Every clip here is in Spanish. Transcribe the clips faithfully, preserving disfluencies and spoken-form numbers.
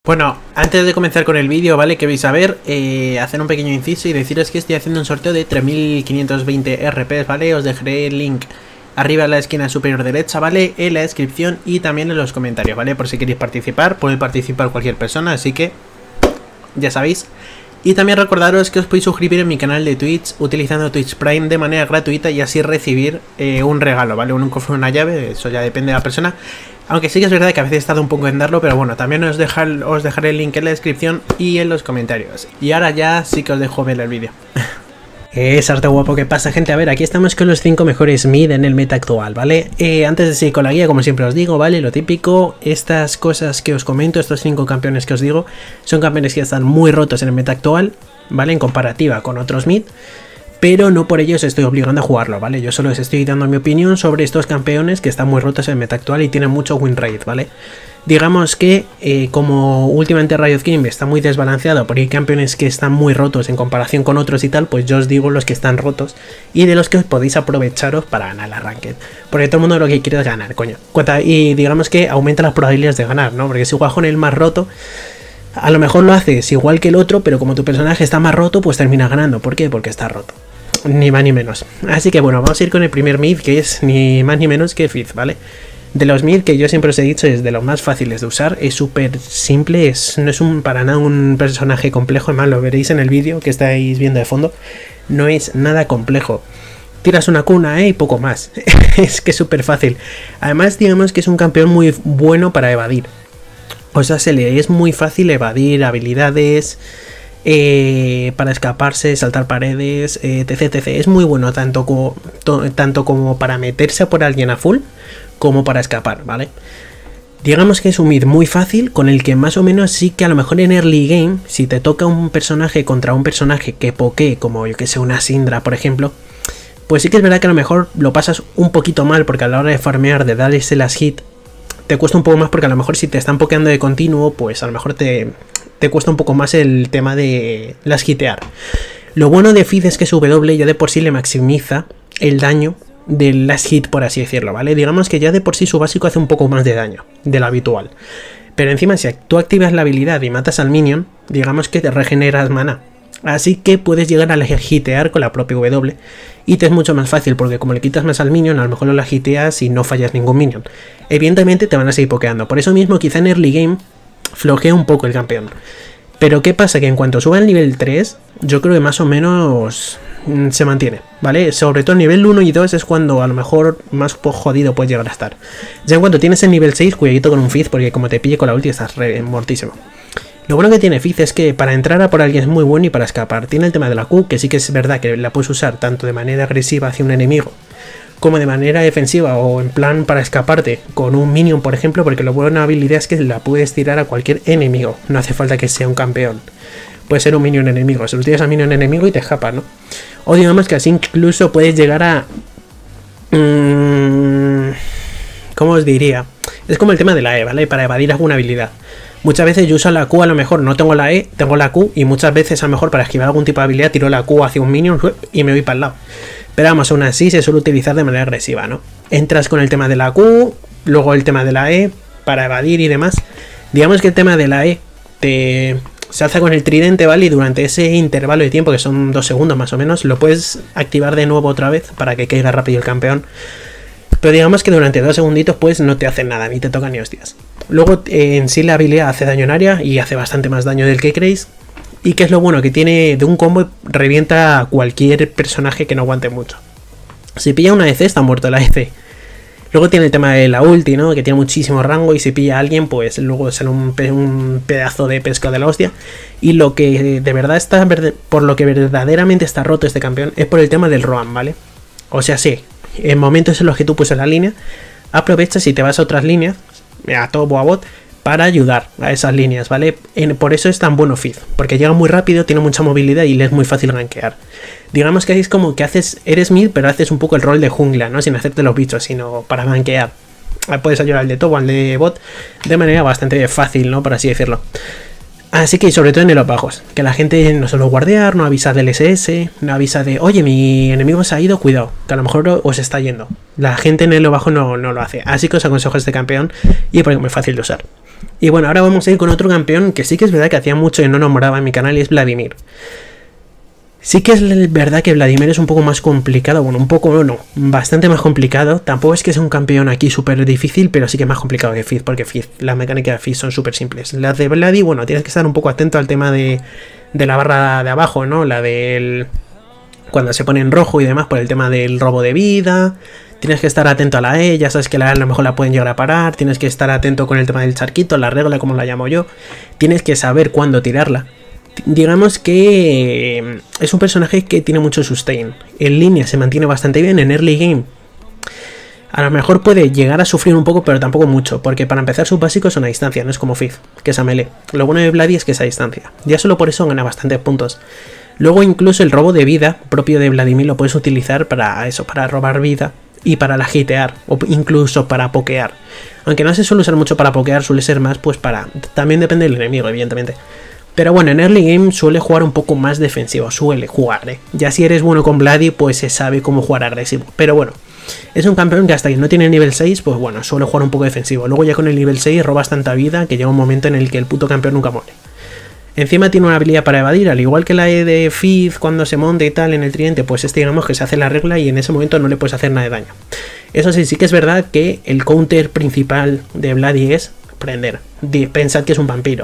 Bueno, antes de comenzar con el vídeo, ¿vale? Que vais a ver, eh, hacer un pequeño inciso y deciros que estoy haciendo un sorteo de tres mil quinientos veinte R Ps, ¿vale? Os dejaré el link arriba en la esquina superior derecha, ¿vale? En la descripción y también en los comentarios, ¿vale? Por si queréis participar, puede participar cualquier persona, así que ya sabéis. Y también recordaros que os podéis suscribir en mi canal de Twitch utilizando Twitch Prime de manera gratuita y así recibir eh, un regalo, ¿vale? Un cofre, una llave, eso ya depende de la persona. Aunque sí que es verdad que a veces he estado un poco en darlo, pero bueno, también os, dejar, os dejaré el link en la descripción y en los comentarios. Y ahora ya sí que os dejo ver el vídeo. Es arte guapo, ¿qué pasa, gente? A ver, aquí estamos con los cinco mejores mid en el meta actual, ¿vale? Eh, antes de seguir con la guía, como siempre os digo, ¿vale? Lo típico, estas cosas que os comento, estos cinco campeones que os digo, son campeones que están muy rotos en el meta actual, ¿vale? En comparativa con otros mid. Pero no por ello os estoy obligando a jugarlo, ¿vale? Yo solo os estoy dando mi opinión sobre estos campeones que están muy rotos en el meta actual y tienen mucho win rate, ¿vale? Digamos que eh, como últimamente Riot Games está muy desbalanceado porque hay campeones que están muy rotos en comparación con otros y tal, pues yo os digo los que están rotos y de los que os podéis aprovecharos para ganar la ranked. Porque todo el mundo lo que quiere es ganar, coño. Y digamos que aumenta las probabilidades de ganar, ¿no? Porque si juegas con el más roto, a lo mejor lo haces igual que el otro, pero como tu personaje está más roto, pues termina ganando. ¿Por qué? Porque está roto. Ni más ni menos. Así que bueno, vamos a ir con el primer mid, que es ni más ni menos que Fizz, ¿vale? De los mid, que yo siempre os he dicho, es de los más fáciles de usar, es súper simple, es, no es un, para nada un personaje complejo, además lo veréis en el vídeo que estáis viendo de fondo, no es nada complejo. Tiras una cuna, ¿eh? Y poco más. Es que es súper fácil. Además, digamos que es un campeón muy bueno para evadir. O sea, se le es muy fácil evadir habilidades, eh, para escaparse, saltar paredes, eh, etc, etc. Es muy bueno tanto como, to, tanto como para meterse por alguien a full, como para escapar, ¿vale? Digamos que es un mid muy fácil, con el que más o menos sí que a lo mejor en early game, si te toca un personaje contra un personaje que pokee, como yo que sé, una Syndra, por ejemplo, pues sí que es verdad que a lo mejor lo pasas un poquito mal, porque a la hora de farmear, de darle ese last hit, te cuesta un poco más, porque a lo mejor si te están pokeando de continuo, pues a lo mejor te, te cuesta un poco más el tema de las hitear. Lo bueno de Fizz es que su W ya de por sí le maximiza el daño del last hit, por así decirlo, ¿vale? Digamos que ya de por sí su básico hace un poco más de daño de lo habitual. Pero encima si tú activas la habilidad y matas al minion, digamos que te regeneras mana. Así que puedes llegar a hitear con la propia W. Y te es mucho más fácil porque como le quitas más al minion, a lo mejor lo la hiteas y no fallas ningún minion. Evidentemente te van a seguir pokeando. Por eso mismo quizá en early game flojea un poco el campeón. Pero ¿qué pasa? Que en cuanto suba al nivel tres, yo creo que más o menos mmm, se mantiene, ¿vale? Sobre todo el nivel uno y dos es cuando a lo mejor más jodido puedes llegar a estar. Ya en cuanto tienes el nivel seis, cuidadito con un Fizz porque como te pille con la ulti estás re mortísimo. Lo bueno que tiene Fizz es que para entrar a por alguien es muy bueno y para escapar. Tiene el tema de la Q, que sí que es verdad que la puedes usar tanto de manera agresiva hacia un enemigo como de manera defensiva o en plan para escaparte con un minion, por ejemplo, porque lo bueno de una habilidad es que la puedes tirar a cualquier enemigo. No hace falta que sea un campeón. Puede ser un minion enemigo. Se lo tiras a minion enemigo y te escapas, ¿no? O digamos que así incluso puedes llegar a... Mmm, ¿cómo os diría? Es como el tema de la E, ¿vale? Para evadir alguna habilidad. Muchas veces yo uso la Q, a lo mejor no tengo la E, tengo la Q, y muchas veces a lo mejor para esquivar algún tipo de habilidad tiro la Q hacia un minion y me voy para el lado. Pero vamos, aún así se suele utilizar de manera agresiva, ¿no? Entras con el tema de la Q, luego el tema de la E para evadir y demás. Digamos que el tema de la E te... se alza con el tridente, ¿vale? Y durante ese intervalo de tiempo, que son dos segundos más o menos, lo puedes activar de nuevo otra vez para que caiga rápido el campeón. Pero digamos que durante dos segunditos pues no te hace nada, ni te toca ni hostias. Luego eh, en sí la habilidad hace daño en área y hace bastante más daño del que creéis. Y que es lo bueno, que tiene de un combo revienta a cualquier personaje que no aguante mucho. Si pilla una E C está muerto la E C. Luego tiene el tema de la ulti, ¿no? Que tiene muchísimo rango y si pilla a alguien pues luego sale un, pe un pedazo de pesca de la hostia. Y lo que de verdad está, por lo que verdaderamente está roto este campeón es por el tema del Roam, ¿vale? O sea, sí, en momentos en los que tú puses la línea, aprovechas y te vas a otras líneas, a top o a bot, para ayudar a esas líneas, ¿vale? En, por eso es tan bueno Fizz, porque llega muy rápido, tiene mucha movilidad y le es muy fácil gankear. Digamos que es como que haces, eres mid, pero haces un poco el rol de jungla, ¿no? Sin hacerte los bichos, sino para gankear. Puedes ayudar al de top o al de bot de manera bastante fácil, ¿no? Por así decirlo. Así que sobre todo en los bajos, que la gente no suele guardear, no avisa del S S, no avisa de, oye, mi enemigo se ha ido, cuidado, que a lo mejor os está yendo. La gente en el bajo no, no lo hace, así que os aconsejo este campeón y porque es muy fácil de usar. Y bueno, ahora vamos a ir con otro campeón que sí que es verdad que hacía mucho y no nombraba en mi canal, y es Vladimir. Sí que es verdad que Vladimir es un poco más complicado, bueno, un poco no, bastante más complicado. Tampoco es que sea un campeón aquí súper difícil, pero sí que es más complicado que Fizz, porque Fizz, las mecánicas de Fizz son súper simples. Las de Vladi, bueno, tienes que estar un poco atento al tema de, de la barra de abajo, ¿no? La del... cuando se pone en rojo y demás por el tema del robo de vida. Tienes que estar atento a la E, ya sabes que la E a lo mejor la pueden llegar a parar. Tienes que estar atento con el tema del charquito, la regla como la llamo yo. Tienes que saber cuándo tirarla. Digamos que es un personaje que tiene mucho sustain. En línea se mantiene bastante bien, en early game a lo mejor puede llegar a sufrir un poco, pero tampoco mucho, porque para empezar sus básicos son a distancia, no es como Fizz, que es a melee. Lo bueno de Vladi es que es a distancia, ya solo por eso gana bastantes puntos. Luego incluso el robo de vida propio de Vladimir lo puedes utilizar para eso, para robar vida y para la hitear, o incluso para pokear. Aunque no se suele usar mucho para pokear, suele ser más pues para... también depende del enemigo, evidentemente. Pero bueno, en early game suele jugar un poco más defensivo, suele jugar, ¿eh? Ya si eres bueno con Vladi, pues se sabe cómo jugar agresivo. Pero bueno, es un campeón que hasta que no tiene nivel seis, pues bueno, suele jugar un poco defensivo. Luego ya con el nivel seis robas tanta vida que llega un momento en el que el puto campeón nunca muere. Encima tiene una habilidad para evadir, al igual que la E de Fizz cuando se monte y tal en el tridente, pues este digamos que se hace la regla y en ese momento no le puedes hacer nada de daño. Eso sí, sí que es verdad que el counter principal de Vladi es prender. Pensad que es un vampiro.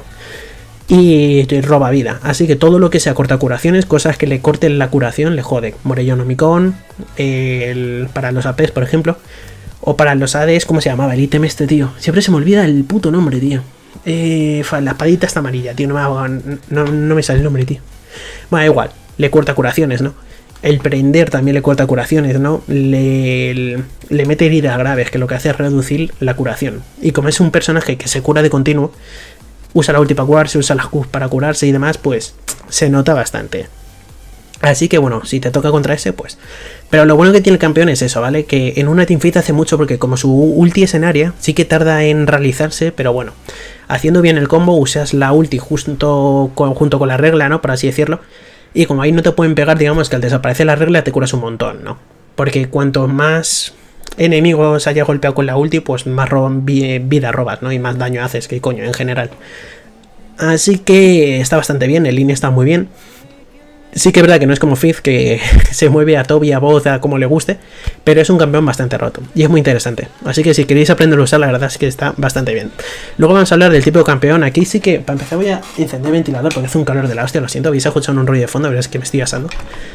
Y roba vida, así que todo lo que sea corta curaciones, cosas que le corten la curación, le jode. Morellonomicon, el, para los A Ps por ejemplo, o para los A Ds, ¿cómo se llamaba el ítem este, tío? Siempre se me olvida el puto nombre, tío. Eh, la espadita está amarilla, tío, no me, hago, no, no me sale el nombre, tío. Bueno, igual, le corta curaciones, ¿no? El prender también le corta curaciones, ¿no? Le, le, le mete heridas graves, que lo que hace es reducir la curación. Y como es un personaje que se cura de continuo, usa la ulti para curarse, usa las Qs para curarse y demás, pues se nota bastante. Así que bueno, si te toca contra ese, pues... Pero lo bueno que tiene el campeón es eso, ¿vale? Que en una teamfight hace mucho porque como su ulti es en área, sí que tarda en realizarse, pero bueno, haciendo bien el combo, usas la ulti junto con, junto con la regla, ¿no? Por así decirlo. Y como ahí no te pueden pegar, digamos que al desaparecer la regla te curas un montón, ¿no? Porque cuanto más enemigos haya golpeado con la ulti, pues más vida robas, ¿no? Y más daño haces, que coño, en general. Así que está bastante bien, el línea está muy bien. Sí que es verdad que no es como Fizz, que se mueve a Toby, a voz, a como le guste, pero es un campeón bastante roto y es muy interesante. Así que si queréis aprender a usar, la verdad es que está bastante bien. Luego vamos a hablar del tipo de campeón. Aquí sí que, para empezar, voy a encender el ventilador porque hace un calor de la hostia, lo siento, habéis escuchado un ruido de fondo, verás que me estoy asando.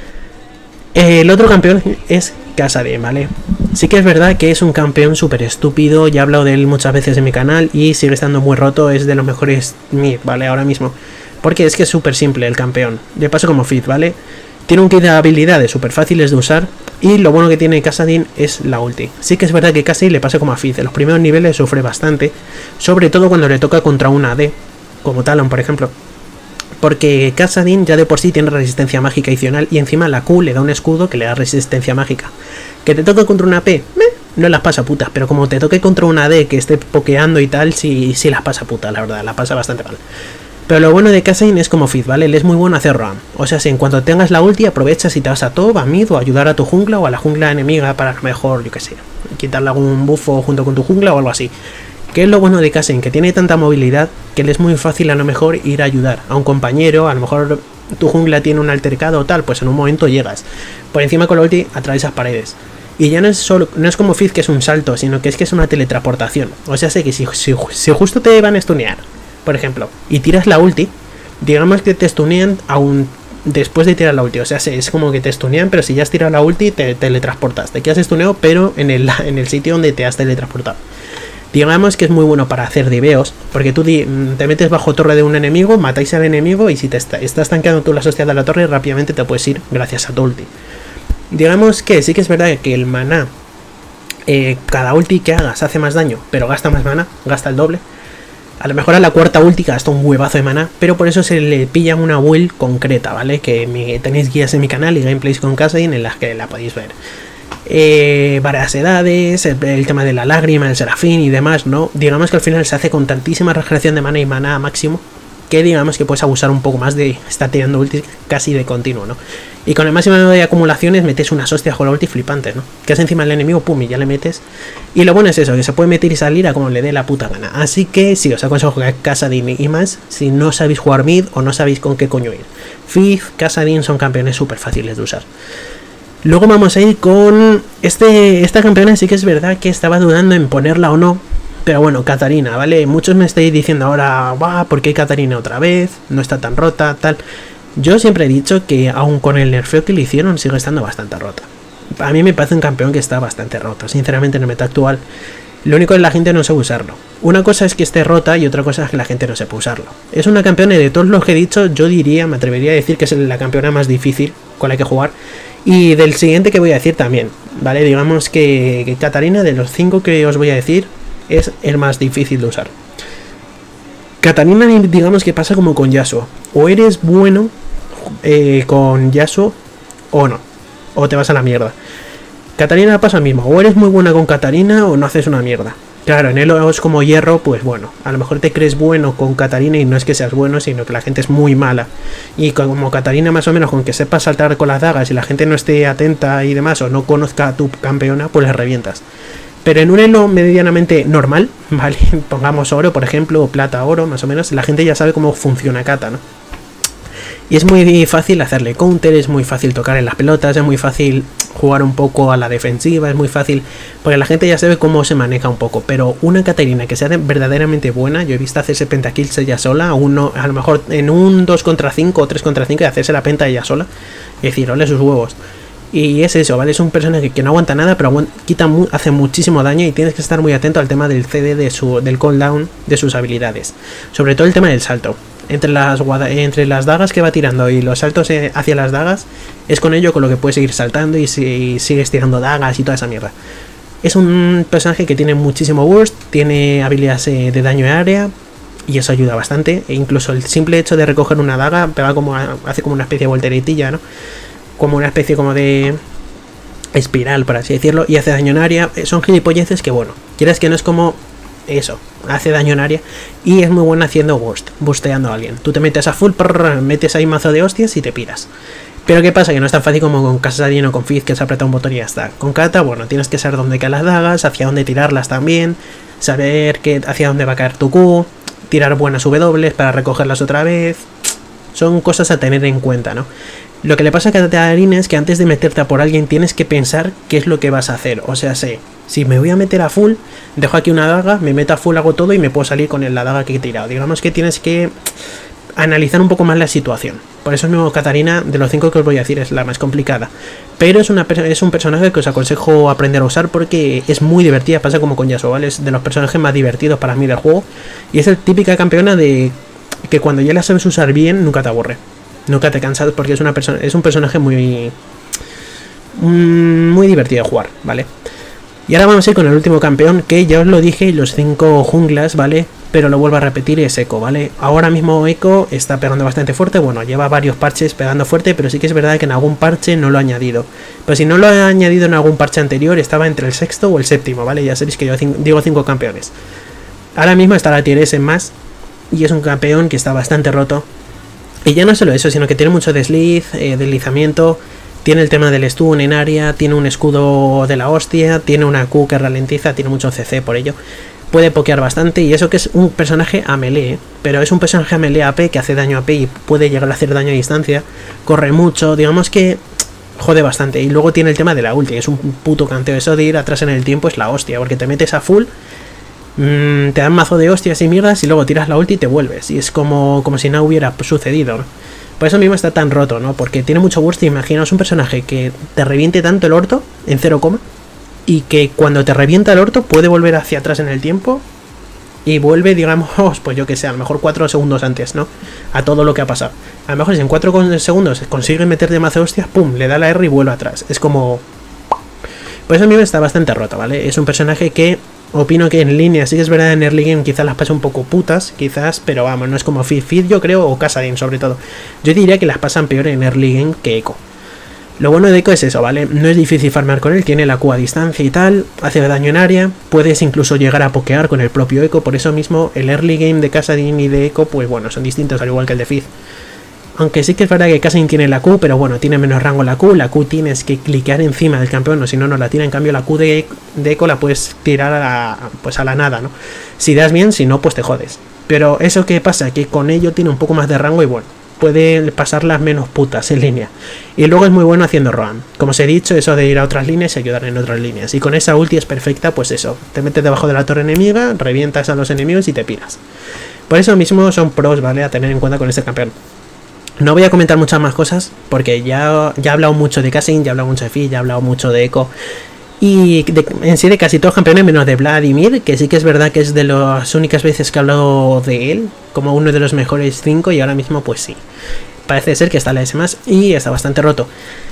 El otro campeón es Kassadin, ¿vale? Sí que es verdad que es un campeón súper estúpido, ya he hablado de él muchas veces en mi canal y sigue estando muy roto, es de los mejores mid, ¿vale? Ahora mismo. Porque es que es súper simple el campeón, de paso como Fizz, ¿vale? Tiene un kit de habilidades súper fáciles de usar y lo bueno que tiene Kassadin es la ulti. Sí que es verdad que Kassadin le pasa como a Fizz, en los primeros niveles sufre bastante, sobre todo cuando le toca contra una A D, como Talon por ejemplo. Porque Kassadin ya de por sí tiene resistencia mágica adicional y encima la Q le da un escudo que le da resistencia mágica. Que te toque contra una A P, meh, no las pasa putas, pero como te toque contra una A D que esté pokeando y tal, sí, sí las pasa putas, la verdad, la pasa bastante mal. Pero lo bueno de Kassadin es como Fizz, ¿vale? Él es muy bueno hacer roam. O sea, si en cuanto tengas la ulti aprovechas y te vas a top, a mid o ayudar a tu jungla o a la jungla enemiga para a lo mejor, yo que sé, quitarle algún buffo junto con tu jungla o algo así. ¿Qué es lo bueno de Kassadin? Que tiene tanta movilidad que le es muy fácil a lo mejor ir a ayudar a un compañero, a lo mejor tu jungla tiene un altercado o tal, pues en un momento llegas. Por encima con la ulti atraviesas paredes. Y ya no es solo, no es como Fizz que es un salto, sino que es que es una teletransportación. O sea, sé que si, si, si justo te van a stunear, por ejemplo, y tiras la ulti, digamos que te stunean aún después de tirar la ulti. O sea, es como que te stunean, pero si ya has tirado la ulti, te teletransportas. Te quedas stuneado, pero en el, en el sitio donde te has teletransportado. Digamos que es muy bueno para hacer diveos, porque tú te metes bajo torre de un enemigo, matáis al enemigo y si te está, estás tanqueando tú las hostias de la torre, rápidamente te puedes ir gracias a tu ulti. Digamos que sí que es verdad que el maná, eh, cada ulti que hagas hace más daño, pero gasta más maná, gasta el doble. A lo mejor a la cuarta ulti gasta un huevazo de maná, pero por eso se le pilla una build concreta, ¿vale? Que me, tenéis guías en mi canal y gameplays con Kassadin en las que la podéis ver. Eh, varias edades, el, el tema de la lágrima, el serafín y demás, ¿no? Digamos que al final se hace con tantísima regeneración de mana y maná máximo que digamos que puedes abusar un poco más de estar tirando ulti casi de continuo, ¿no? Y con el máximo de acumulaciones metes unas hostias con la ulti flipantes, ¿no? Que es encima del enemigo, pum, y ya le metes. Y lo bueno es eso, que se puede meter y salir a como le dé la puta gana. Así que sí, os aconsejo jugar Kassadin y más si no sabéis jugar mid o no sabéis con qué coño ir. Fizz, Kassadin son campeones súper fáciles de usar. Luego vamos a ir con este, esta campeona. Sí que es verdad que estaba dudando en ponerla o no. Pero bueno, Katarina, ¿vale? Muchos me estáis diciendo ahora, va, ¿por qué Katarina otra vez? No está tan rota, tal. Yo siempre he dicho que aun con el nerfeo que le hicieron sigue estando bastante rota. A mí me parece un campeón que está bastante roto, sinceramente en el meta actual. Lo único es que la gente no sabe usarlo. Una cosa es que esté rota y otra cosa es que la gente no sepa usarlo. Es una campeona de todos los que he dicho, yo diría, me atrevería a decir que es la campeona más difícil con la que jugar. Y del siguiente que voy a decir también, ¿vale? Digamos que, que Katarina, de los cinco que os voy a decir, es el más difícil de usar. Katarina, digamos que pasa como con Yasuo. O eres bueno eh, con Yasuo o no. O te vas a la mierda. Katarina pasa lo mismo. O eres muy buena con Katarina o no haces una mierda. Claro, en Elo es como hierro, pues bueno, a lo mejor te crees bueno con Katarina y no es que seas bueno, sino que la gente es muy mala. Y como Katarina más o menos, con que sepas saltar con las dagas y la gente no esté atenta y demás, o no conozca a tu campeona, pues le revientas. Pero en un Elo medianamente normal, ¿vale? Pongamos oro, por ejemplo, o plata, oro, más o menos, la gente ya sabe cómo funciona Kata, ¿no? Y es muy fácil hacerle counter, es muy fácil tocar en las pelotas, es muy fácil jugar un poco a la defensiva, es muy fácil, porque la gente ya sabe cómo se maneja un poco. Pero una Katarina que sea verdaderamente buena, yo he visto hacerse pentakills ella sola, uno, a lo mejor en un dos contra cinco o tres contra cinco y hacerse la penta ella sola, y decir, ole sus huevos. Y es eso, ¿vale? Es un personaje que no aguanta nada, pero aguanta, quita mu hace muchísimo daño y tienes que estar muy atento al tema del C D, de su, del cooldown de sus habilidades. Sobre todo el tema del salto. Entre las, entre las dagas que va tirando y los saltos hacia las dagas, es con ello con lo que puedes seguir saltando y, si, y sigues tirando dagas y toda esa mierda. Es un personaje que tiene muchísimo burst, tiene habilidades de daño en área y eso ayuda bastante. E incluso el simple hecho de recoger una daga pega como, hace como una especie de volteretilla, ¿no? Como una especie como de espiral, por así decirlo, y hace daño en área. Son gilipolleces que, bueno, quieras que no es como eso, hace daño en área y es muy bueno haciendo burst, busteando a alguien. Tú te metes a full, prrr, metes ahí mazo de hostias y te piras. Pero ¿qué pasa? Que no es tan fácil como con Kassadin o con Fizz, que se aprieta un botón y ya está. Con Kata, bueno, tienes que saber dónde caen las dagas, hacia dónde tirarlas también, saber que, hacia dónde va a caer tu Q, tirar buenas W para recogerlas otra vez. Son cosas a tener en cuenta, ¿no? Lo que le pasa a Katarina es que antes de meterte a por alguien tienes que pensar qué es lo que vas a hacer. O sea, sé, si me voy a meter a full, dejo aquí una daga, me meto a full, hago todo y me puedo salir con la daga que he tirado. Digamos que tienes que analizar un poco más la situación. Por eso mismo Katarina, de los cinco que os voy a decir, es la más complicada. Pero es, una, es un personaje que os aconsejo aprender a usar porque es muy divertida. Pasa como con Yasuo, ¿vale? Es de los personajes más divertidos para mí del juego. Y es el típica campeona de que cuando ya la sabes usar bien, nunca te aburre. Nunca te cansas porque es una persona, es un personaje muy muy divertido de jugar, ¿vale? Y ahora vamos a ir con el último campeón, que ya os lo dije, los cinco junglas, ¿vale? Pero lo vuelvo a repetir, es Echo, ¿vale? Ahora mismo Echo está pegando bastante fuerte, bueno, lleva varios parches pegando fuerte, pero sí que es verdad que en algún parche no lo ha añadido. Pero si no lo ha añadido en algún parche anterior, estaba entre el sexto o el séptimo, ¿vale? Ya sabéis que yo digo cinco campeones. Ahora mismo está la tier S en más, y es un campeón que está bastante roto. Y ya no solo eso, sino que tiene mucho desliz, eh, deslizamiento, tiene el tema del stun en área, tiene un escudo de la hostia, tiene una Q que ralentiza, tiene mucho C C por ello. Puede pokear bastante y eso que es un personaje a melee, pero es un personaje a melee A P que hace daño a P y puede llegar a hacer daño a distancia, corre mucho, digamos que jode bastante. Y luego tiene el tema de la ulti, que es un puto canteo, eso de ir atrás en el tiempo es la hostia, porque te metes a full, Mm, te dan mazo de hostias y mierdas y luego tiras la ulti y te vuelves. Y es como, como si no hubiera sucedido, ¿no? Por eso mismo está tan roto, ¿no? Porque tiene mucho burst. Imaginaos un personaje que te reviente tanto el orto en cero coma y que cuando te revienta el orto puede volver hacia atrás en el tiempo y vuelve, digamos, pues yo que sé, a lo mejor cuatro segundos antes, ¿no? A todo lo que ha pasado. A lo mejor si en cuatro segundos consigue meter mazo de hostias, pum, le da la R y vuelve atrás. Es como... Por eso mismo está bastante roto, ¿vale? Es un personaje que... Opino que en línea, sí que es verdad, en early game quizás las pasa un poco putas, quizás, pero vamos, no es como Fizz, Fizz yo creo, o Kassadin sobre todo. Yo diría que las pasan peor en early game que Echo. Lo bueno de Eco es eso, ¿vale? No es difícil farmear con él, tiene la Q a distancia y tal, hace daño en área, puedes incluso llegar a pokear con el propio Eco, por eso mismo el early game de Kassadin y de Eco, pues bueno, son distintos al igual que el de Fizz. Aunque sí que es verdad que Kassadin tiene la Q, pero bueno, tiene menos rango la Q, la Q tienes que cliquear encima del campeón, o si no, no la tira, en cambio la Q de, de Eco la puedes tirar a la, pues a la nada, ¿no? Si das bien, si no, pues te jodes. Pero eso que pasa, que con ello tiene un poco más de rango y bueno, puede pasarlas menos putas en línea. Y luego es muy bueno haciendo roam. Como os he dicho, eso de ir a otras líneas y ayudar en otras líneas. Y con esa ulti es perfecta, pues eso. Te metes debajo de la torre enemiga, revientas a los enemigos y te piras. Por eso mismo son pros, ¿vale? A tener en cuenta con este campeón. No voy a comentar muchas más cosas, porque ya, ya he hablado mucho de Kassadin, ya he hablado mucho de Fizz, ya he hablado mucho de Eco. Y de, en sí de casi todos los campeones menos de Vladimir, que sí que es verdad que es de las únicas veces que he hablado de él, como uno de los mejores cinco, y ahora mismo pues sí. Parece ser que está la S más y está bastante roto.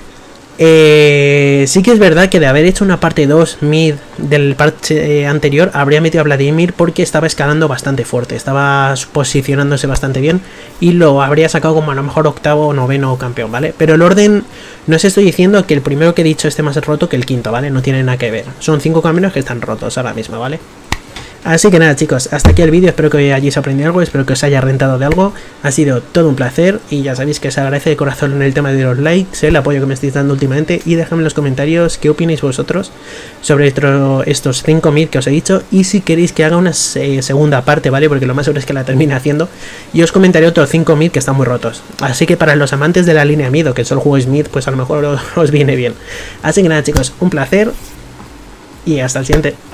Eh, sí que es verdad que de haber hecho una parte dos mid del parche eh, anterior, habría metido a Vladimir porque estaba escalando bastante fuerte, estaba posicionándose bastante bien y lo habría sacado como a lo mejor octavo o noveno campeón, ¿vale? Pero el orden, no os estoy diciendo que el primero que he dicho esté más roto que el quinto, ¿vale? No tiene nada que ver, son cinco campeones que están rotos ahora mismo, ¿vale? Así que nada chicos, hasta aquí el vídeo, espero que hayáis aprendido algo, espero que os haya rentado de algo, ha sido todo un placer y ya sabéis que se agradece de corazón en el tema de los likes, el apoyo que me estáis dando últimamente y dejadme en los comentarios qué opináis vosotros sobre esto, estos cinco mil que os he dicho y si queréis que haga una eh, segunda parte, ¿vale? Porque lo más seguro es que la termine haciendo y os comentaré otros cinco mil que están muy rotos, así que para los amantes de la línea mid o que solo juguéis mid, pues a lo mejor os viene bien. Así que nada chicos, un placer y hasta el siguiente.